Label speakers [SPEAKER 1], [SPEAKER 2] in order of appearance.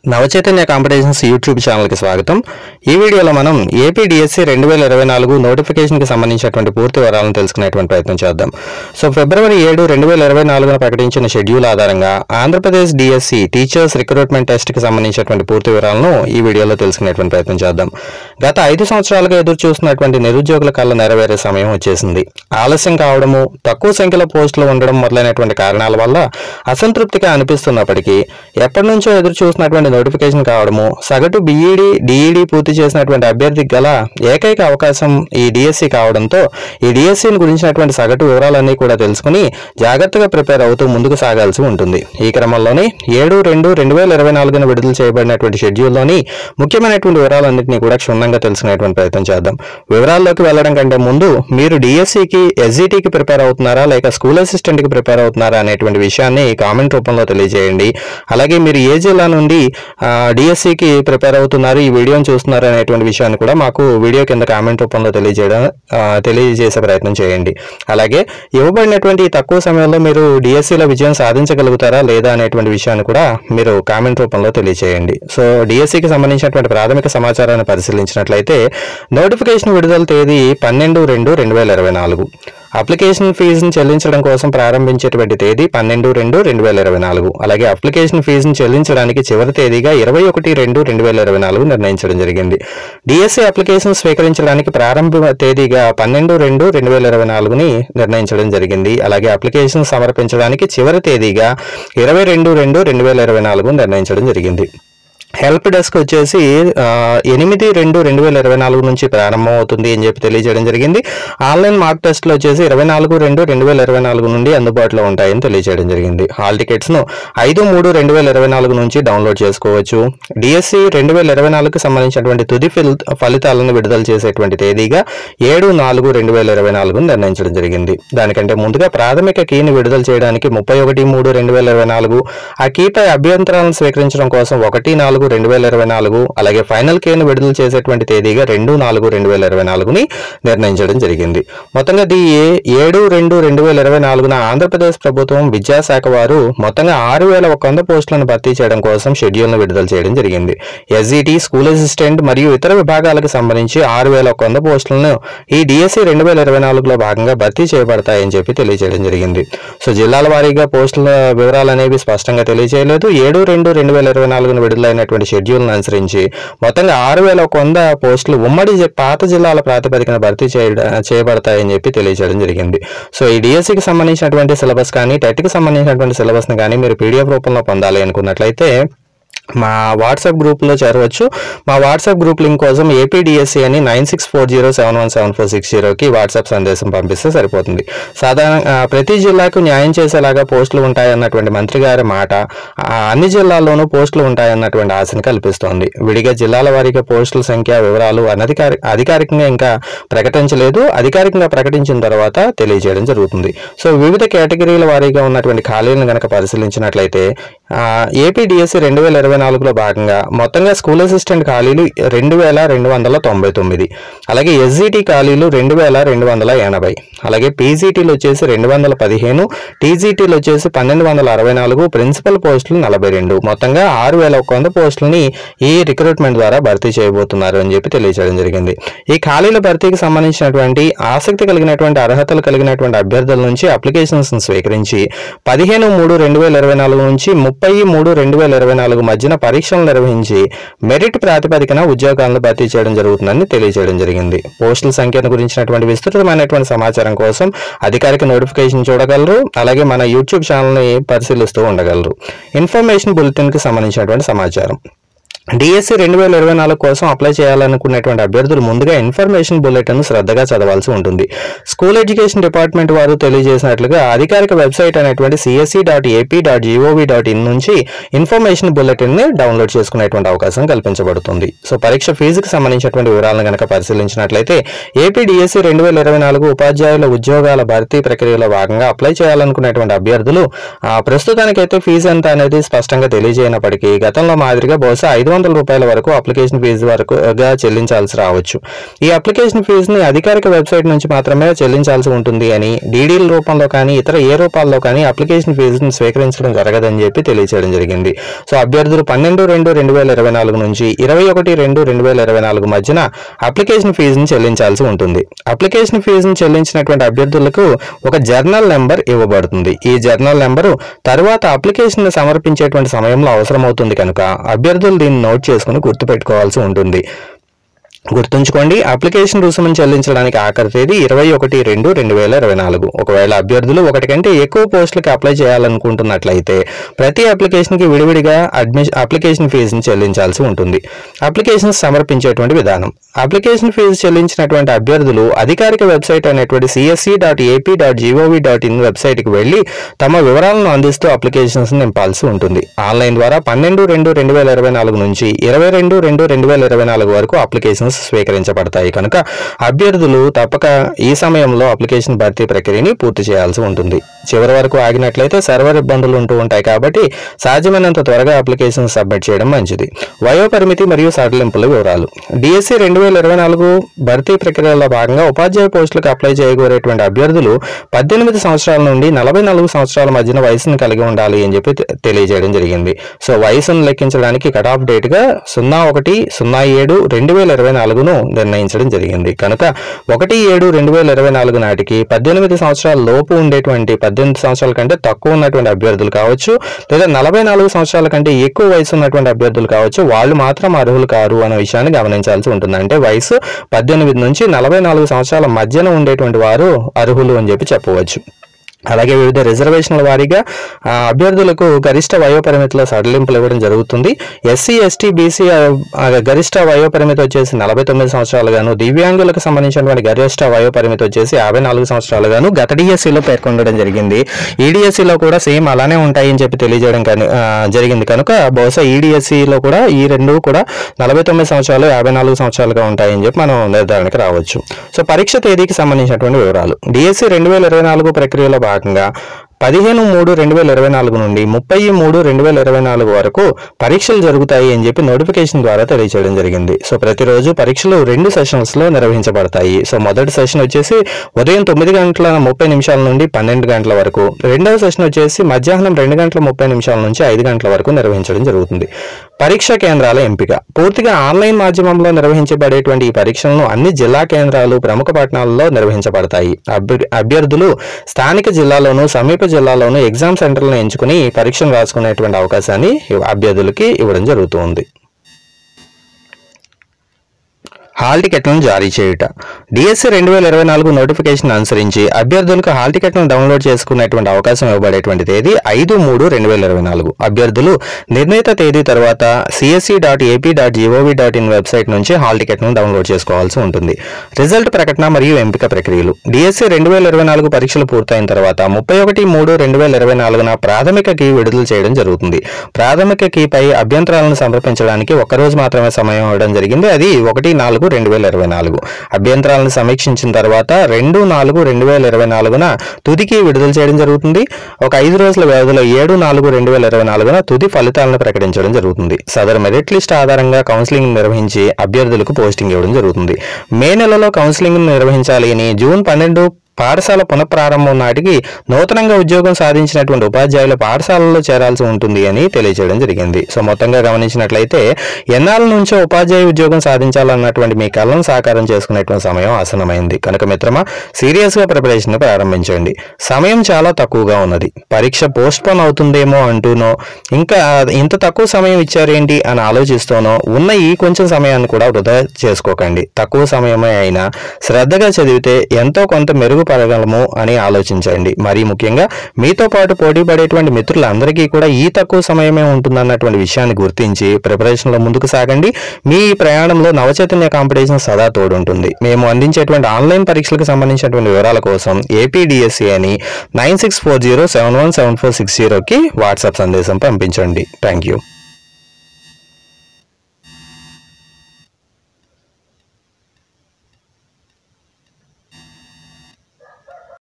[SPEAKER 1] Navachaitanya competitions YouTube channel కి స్వాగతం। ఈ వీడియోలో మనం ఏపీ డిఎస్సి 2024 నోటిఫికేషన్ కి సంబంధించినటువంటి పూర్తి వివరాలను తెలుసుకునేటువంటి ప్రయత్నం చేద్దాం। సో ఫిబ్రవరి 7, 2024న ప్రకటించిన షెడ్యూల్ ఆధారంగా Andhra Pradesh DSC teachers recruitment test కి సంబంధించినటువంటి పూర్తి వివరాలను ఈ వీడియోలో తెలుసుకునేటువంటి ప్రయత్నం చేద్దాం। గత 5 సంవత్సరాలుగా ఎదురు చూస్తున్నటువంటి నిరుద్యోగుల కళ్ళ నెరవేరే సమయం వచ్చేసింది। ఆలస్యం కావడము, తక్కువ సంఖ్యలో పోస్టులు ఉండడం మొదలైనటువంటి కారణాల వల్ల అసంతృప్తిగా అనిపిస్తున్నప్పటికీ ఎప్పటి నుంచో ఎదురు చూస్తున్నటువంటి నోటిఫికేషన్ కావడము, సగటు బీఈడీ డిఈడీ పూర్తి చేసినటువంటి అభ్యర్థికి గల ఏకైక అవకాశం ఈ డిఎస్సి కావడంతో ఈ డిఎస్సిని గురించినటువంటి సగటు వివరాలన్నీ కూడా తెలుసుకుని జాగ్రత్తగా ప్రిపేర్ అవుతూ ముందుకు సాగాల్సి ఉంటుంది। ఈ క్రమంలోనే 7/2/2024న విడుదల చేయబడినటువంటి షెడ్యూల్లోని ముఖ్యమైనటువంటి వివరాలన్నింటినీ కూడా క్షుణ్ణంగా తెలుసుకునేటువంటి ప్రయత్నం చేద్దాం। వివరాల్లోకి వెళ్లడం కంటే ముందు మీరు డిఎస్సికి ఎస్జిటికి ప్రిపేర్ అవుతున్నారా లేక స్కూల్ అసిస్టెంట్కి ప్రిపేర్ అవుతున్నారా అనేటువంటి విషయాన్ని కామెంట్ రూపంలో తెలియజేయండి। అలాగే మీరు ఏ జిల్లా నుండి డిఎస్సికి ప్రిపేర్ అవుతున్నారు, ఈ వీడియోని చూస్తున్నారు అనేటువంటి విషయాన్ని కూడా మాకు వీడియో కింద కామెంట్ రూపంలో తెలియజేసే ప్రయత్నం చేయండి। అలాగే ఇవ్వబడినటువంటి తక్కువ సమయంలో మీరు డిఎస్సిలో విజయం సాధించగలుగుతారా లేదా అనేటువంటి విషయాన్ని కూడా మీరు కామెంట్ రూపంలో తెలియజేయండి। సో డిఎస్సికి సంబంధించినటువంటి ప్రాథమిక సమాచారాన్ని పరిశీలించినట్లయితే నోటిఫికేషన్ విడుదల తేదీ 12/2/2024, అప్లికేషన్ ఫీజును చెల్లించడం కోసం ప్రారంభించేటువంటి తేదీ 12/2/2024, అలాగే అప్లికేషన్ ఫీజును చెల్లించడానికి చివరి తేదీగా 21/2/2024 నిర్ణయించడం జరిగింది। డిఎస్సి అప్లికేషన్ స్వీకరించడానికి ప్రారంభ తేదీగా 12/2/2024ని నిర్ణయించడం జరిగింది। అలాగే అప్లికేషన్ సమర్పించడానికి చివరి తేదీగా 22/2/2024 నిర్ణయించడం జరిగింది। హెల్ప్ డెస్క్ వచ్చేసి 8/2/2024 నుంచి ప్రారంభం అవుతుంది అని చెప్పి తెలియజేయడం జరిగింది। ఆన్లైన్ మార్క్ టెస్ట్లు వచ్చేసి 24/2/2024 నుండి అందుబాటులో ఉంటాయని తెలియజేయడం జరిగింది। హాల్ టికెట్స్ను 5/3/2024 నుంచి డౌన్లోడ్ చేసుకోవచ్చు। డిఎస్సి 2024కి సంబంధించినటువంటి తుది ఫలితాలను విడుదల చేసేటువంటి తేదీగా 7/4/2024 నిర్ణయించడం జరిగింది। దానికంటే ముందుగా ప్రాథమిక కీని విడుదల చేయడానికి 31/3/2024, ఆ కీపై అభ్యంతరాలను స్వీకరించడం కోసం 1/4/2024, అలాగే ఫైనల్ కేను విడుదల చేసేటువంటి తేదీగా 2/4/2024ని నిర్ణయించడం జరిగింది। మొత్తంగా 7/2/2024న ఆంధ్రప్రదేశ్ ప్రభుత్వం విద్యాశాఖ వారు మొత్తంగా 6,100 పోస్టులను భర్తీ చేయడం కోసం షెడ్యూల్ను విడుదల చేయడం జరిగింది। ఎస్జిటి, స్కూల్ అసిస్టెంట్ మరియు ఇతర విభాగాలకు సంబంధించి 6,100 పోస్టులను ఈ డిఎస్సి 2024లో భాగంగా భర్తీ చేయబడతాయని చెప్పి తెలియజేయడం జరిగింది। సో జిల్లాల వారీగా పోస్టుల వివరాలు అనేవి స్పష్టంగా తెలియజేయలేదు। 7/2/2024న విడుదలైనటువంటి షెడ్యూల్ను అనుసరించి మొత్తంగా 6,100 పోస్టులు ఉమ్మడి పాత జిల్లాల ప్రాతిపదికన భర్తీ చేయబడతాయని చెప్పి తెలియజేయడం జరిగింది। సో ఈ డిఎస్సికి సంబంధించినటువంటి సిలబస్ కానీ టెట్కి సంబంధించినటువంటి సిలబస్ని కానీ మీరు పీడిఎఫ్ రూపంలో పొందాలి అనుకున్నట్లయితే మా వాట్సాప్ గ్రూప్లో చేరవచ్చు। మా వాట్సాప్ గ్రూప్ లింక్ కోసం ఏపీడిఎస్సి అని 9640717460కి వాట్సాప్ సందేశం పంపిస్తే సరిపోతుంది। ప్రతి జిల్లాకు న్యాయం చేసేలాగా పోస్టులు ఉంటాయన్నటువంటి మంత్రి గారి మాట అన్ని జిల్లాల్లోనూ పోస్టులు ఉంటాయన్నటువంటి ఆశను కల్పిస్తోంది। విడిగా జిల్లాల వారీగా పోస్టుల సంఖ్య వివరాలు అధికారికంగా ఇంకా ప్రకటించలేదు, అధికారికంగా ప్రకటించిన తర్వాత తెలియజేయడం జరుగుతుంది। సో వివిధ కేటగిరీల వారీగా ఉన్నటువంటి ఖాళీలను కనుక పరిశీలించినట్లయితే ఏపీడిఎస్సి 2024లో భాగంగా మొత్తంగా స్కూల్ అసిస్టెంట్ ఖాళీలు 2,299, అలాగే ఎస్జిటి ఖాళీలు 2,280, అలాగే పీజీటీలు వచ్చేసి 215, టీజీటీలు వచ్చేసి 1,264, ప్రిన్సిపల్ పోస్టులు 42, మొత్తంగా 6,100 పోస్టులని ఈ రిక్రూట్మెంట్ ద్వారా భర్తీ చేయబోతున్నారు అని చెప్పి తెలియజేయడం జరిగింది। ఈ ఖాళీల భర్తీకి సంబంధించినటువంటి ఆసక్తి కలిగినటువంటి అర్హతలు కలిగినటువంటి అభ్యర్థుల నుంచి అప్లికేషన్స్ స్వీకరించి 15/3/2024 నుంచి 30/3/2024 మధ్యన పరీక్షలు నిర్వహించి మెరిట్ ప్రాతిపదికన ఉద్యోగాలను భర్తీ చేయడం జరుగుతుందని తెలియజేయడం జరిగింది। పోస్టుల సంఖ్యను గురించినటువంటి విస్తృతమైనటువంటి సమాచారం కోసం అధికారిక నోటిఫికేషన్ చూడగలరు, అలాగే మన యూట్యూబ్ ఛానల్ని పరిశీలిస్తూ ఉండగలరు। ఇన్ఫర్మేషన్ బులెటిన్కి సంబంధించినటువంటి సమాచారం డిఎస్సి 2024 కోసం అప్లై చేయాలనుకునేటువంటి అభ్యర్థులు ముందుగా ఇన్ఫర్మేషన్ బులెటిన్ శ్రద్ధగా చదవాల్సి ఉంటుంది। స్కూల్ ఎడ్యుకేషన్ డిపార్ట్మెంట్ వారు తెలియజేసినట్లుగా అధికారిక వెబ్సైట్ అనేటువంటి csc.ap.gov.in నుంచి ఇన్ఫర్మేషన్ బులెటిన్ ని డౌన్లోడ్ చేసుకునేటువంటి అవకాశం కల్పించబడుతుంది। సో పరీక్ష ఫీజుకి సంబంధించినటువంటి వివరాలను కనుక పరిశీలించినట్లయితే ఏపీ డిఎస్సి 2024 ఉపాధ్యాయుల ఉద్యోగాల భర్తీ ప్రక్రియలో భాగంగా అప్లై చేయాలనుకునేటువంటి అభ్యర్థులు ప్రస్తుతానికైతే ఫీజు ఎంత అనేది స్పష్టంగా తెలియజేయనప్పటికీ గతంలో మాదిరిగా బహుశా 500 రూపాయల వరకు అప్లికేషన్ ఫీజు వరకుగా చెల్లించాల్సి రావచ్చు. ఈ అప్లికేషన్ ఫీజుని అధికారిక వెబ్సైట్ నుంచి మాత్రమే చెల్లించాల్సి ఉంటుంది అని, డీడీల రూపంలో కానీ ఇతర ఏ రూపాల్లో కానీ అప్లికేషన్ ఫీజుని స్వీకరించడం జరగదని చెప్పి తెలియజేయడం జరిగింది. సో అభ్యర్థులు 12/2/2024 నుంచి 21/2/2024 మధ్యన అప్లికేషన్ ఫీజుని చెల్లించాల్సి ఉంటుంది. అప్లికేషన్ ఫీజుని చెల్లించినటువంటి అభ్యర్థులకు ఒక జర్నల్ నెంబర్ ఇవ్వబడుతుంది. ఈ జర్నల్ నెంబరు తర్వాత అప్లికేషన్ సమర్పించేటువంటి సమయంలో అవసరమవుతుంది కనుక అభ్యర్థులు దీన్ని నోట్ చేసుకుని గుర్తుపెట్టుకోవాల్సి ఉంటుంది. గుర్తుంచుకోండి, అప్లికేషన్ రుసుమును చెల్లించడానికి ఆఖరి తేదీ 21/2/2024. ఒకవేళ అభ్యర్థులు ఒకటి కంటే ఎక్కువ పోస్టులకు అప్లై చేయాలనుకుంటున్నట్లయితే ప్రతి అప్లికేషన్కి విడివిడిగా అప్లికేషన్ ఫీజుని చెల్లించాల్సి ఉంటుంది. అప్లికేషన్స్ సమర్పించేటువంటి విధానం: అప్లికేషన్ ఫీజు చెల్లించినటువంటి అభ్యర్థులు అధికారిక వెబ్సైట్ అనేటువంటి csc.ap.gov.in వెబ్సైట్కి వెళ్లి తమ వివరాలను అందిస్తూ అప్లికేషన్స్ నింపాల్సి ఉంటుంది. ఆన్లైన్ ద్వారా 12/2/2024 నుంచి 22/2/2024 వరకు అప్లికేషన్స్ స్వీకరించబడతాయి కనుక అభ్యర్థులు తప్పక ఈ సమయంలో అప్లికేషన్ భర్తీ ప్రక్రియని పూర్తి చేయాల్సి ఉంటుంది. చివరి వరకు ఆగినట్లయితే సర్వర్ ఇబ్బందులు ఉంటూ ఉంటాయి కాబట్టి సాధ్యమైనంత త్వరగా అప్లికేషన్ సబ్మిట్ చేయడం మంచిది. వయోపరిమితి మరియు సడలింపుల వివరాలు: డిఎస్సి 2024 భర్తీ ప్రక్రియలో భాగంగా ఉపాధ్యాయ పోస్టులకు అప్లై చేయగోరేటువంటి అభ్యర్థులు 18 సంవత్సరాల నుండి 44 సంవత్సరాల మధ్యన వయసును కలిగి ఉండాలి అని చెప్పి తెలియజేయడం జరిగింది. సో వయసును లెక్కించడానికి కట్ ఆఫ్ డేట్ గా 01/07/2024 నిర్ణయించడం జరిగింది కనుక 1/7/2024 నాటికి 18 సంవత్సరాల లోపు ఉండేటువంటి 18 సంవత్సరాల కంటే తక్కువ ఉన్నటువంటి అభ్యర్థులు కావచ్చు, లేదా 44 సంవత్సరాల కంటే ఎక్కువ వయసు ఉన్నటువంటి అభ్యర్థులు కావచ్చు, వాళ్ళు మాత్రం అర్హులు కారు అనే విషయాన్ని గమనించాల్సి ఉంటుంది. అంటే వయసు 18 నుంచి 44 సంవత్సరాల మధ్యన ఉండేటువంటి వారు అర్హులు అని చెప్పవచ్చు. అలాగే వివిధ రిజర్వేషన్ల వారీగా అభ్యర్థులకు గరిష్ట వయోపరిమితిలో సడలింపులు ఇవ్వడం జరుగుతుంది. ఎస్సీ, ఎస్టీ, బీసీ గరిష్ట వయోపరిమితి వచ్చేసి 49 సంవత్సరాలు గాను, దివ్యాంగులకు సంబంధించినటువంటి గరిష్ట వయోపరిమితి వచ్చేసి 54 సంవత్సరాలు గాను గత డిఎస్సిలో పేర్కొనడం జరిగింది. ఈడిఎస్సిలో కూడా సేమ్ అలానే ఉంటాయని చెప్పి తెలియజేయడం జరిగింది కనుక బహుశా ఈడిఎస్సిలో కూడా ఈ రెండు కూడా 49 సంవత్సరాలు 54 సంవత్సరాలుగా ఉంటాయని చెప్పి మనం నిర్ధారణకు రావచ్చు. సో పరీక్ష తేదీకి సంబంధించినటువంటి వివరాలు: డిఎస్సి 2024 ప్రక్రియలో భాగంగా 15/3/2024 నుండి 30/3/2024 వరకు పరీక్షలు జరుగుతాయి అని చెప్పి నోటిఫికేషన్ ద్వారా తెలియజేయడం జరిగింది. సో ప్రతిరోజు పరీక్షలు 2 సెషన్స్ లో నిర్వహించబడతాయి. సో మొదటి సెషన్ వచ్చేసి ఉదయం 9:30 నుండి 12 గంటల వరకు, రెండవ సెషన్ వచ్చేసి మధ్యాహ్నం 2:30 నుంచి 5 గంటల వరకు నిర్వహించడం జరుగుతుంది. పరీక్షా కేంద్రాల ఎంపిక: పూర్తిగా ఆన్లైన్ మాధ్యమంలో నిర్వహించబడేటువంటి ఈ పరీక్షలను అన్ని జిల్లా కేంద్రాలు, ప్రముఖ పట్టణాలలో నిర్వహించబడతాయి. అభ్యర్థులు స్థానిక జిల్లాలోను సమీప జిల్లాలోను ఎగ్జామ్ సెంటర్లను ఎంచుకుని పరీక్షను రాసుకునేటువంటి అవకాశాన్ని అభ్యర్థులకి ఇవ్వడం జరుగుతుంది. హాల్ టికెట్లను జారీ చేయుట: డిఎస్సి 2024 నోటిఫికేషన్ అనుసరించి అభ్యర్థులకు హాల్ టికెట్ను డౌన్లోడ్ చేసుకునేటువంటి అవకాశం ఇవ్వబడేటువంటి తేదీ 5/3/2024. అభ్యర్థులు నిర్ణీత తేదీ తర్వాత csc.ap.gov.in వెబ్సైట్ నుంచి హాల్ టికెట్ను డౌన్లోడ్ చేసుకోవాల్సి ఉంటుంది. రిజల్ట్ ప్రకటన మరియు ఎంపిక ప్రక్రియలు: డిఎస్సి 2024 పరీక్షలు పూర్తయిన తర్వాత 31/3/2024 ప్రాథమిక కీ విడుదల చేయడం జరుగుతుంది. ప్రాథమిక కీపై అభ్యంతరాలను సమర్పించడానికి ఒక్కరోజు మాత్రమే సమయం ఇవ్వడం జరిగింది. అది 1/4/2024. అభ్యంతరాలను సమీక్షించిన తర్వాత 2/4/2024 తుదికి విడుదల చేయడం జరుగుతుంది. ఒక 5 రోజుల వ్యవధిలో 7/4/2024 తుది ఫలితాలను ప్రకటించడం జరుగుతుంది. సదరు మెరిట్ లిస్ట్ ఆధారంగా కౌన్సిలింగ్ నిర్వహించి అభ్యర్థులకు పోస్టింగ్ ఇవ్వడం జరుగుతుంది. మే నెలలో కౌన్సిలింగ్ నిర్వహించాలి అని జూన్ 12 పాఠశాల పునఃప్రారంభం నాటికి నూతనంగా ఉద్యోగం సాధించినటువంటి ఉపాధ్యాయులు పాఠశాలలో చేరాల్సి ఉంటుంది అని తెలియజేయడం జరిగింది. సో మొత్తంగా గమనించినట్లయితే ఎన్నాళ్ళ నుంచో ఉపాధ్యాయ ఉద్యోగం సాధించాలన్నటువంటి మీ కలను సాకారం చేసుకునేటువంటి సమయం ఆసన్నమైంది కనుక మిత్రమా సీరియస్గా ప్రిపరేషన్ ప్రారంభించండి. సమయం చాలా తక్కువగా ఉన్నది. పరీక్ష పోస్ట్పోన్ అవుతుందేమో అంటూనో ఇంకా ఇంత తక్కువ సమయం ఇచ్చారేంటి అని ఆలోచిస్తూనో ఉన్న ఈ కొంచెం సమయాన్ని కూడా వృధా చేసుకోకండి. తక్కువ సమయమే అయినా శ్రద్ధగా చదివితే ఎంతో కొంత మెరుగుపడగలము అని ఆలోచించండి. మరీ ముఖ్యంగా మీతో పాటు పోటీ పడేటువంటి మిత్రులందరికీ కూడా ఈ తక్కువ సమయమే ఉంటుందన్నటువంటి విషయాన్ని గుర్తించి ప్రిపరేషన్లో ముందుకు సాగండి. మీ ప్రయాణంలో నవచైతన్య కాంపిటీషన్ సదా తోడుంటుంది. మేము అందించేటువంటి ఆన్లైన్ పరీక్షలకు సంబంధించినటువంటి వివరాల కోసం APDSC అని 9640717460కి వాట్సాప్ సందేశం పంపించండి. Thank you.